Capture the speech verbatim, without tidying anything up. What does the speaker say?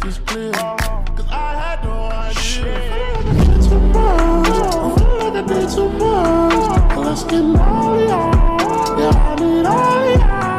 is clear. Cause I had no idea. Did too much. I feel like I did too much. Let's get all y'all. Yeah, I need all y'all.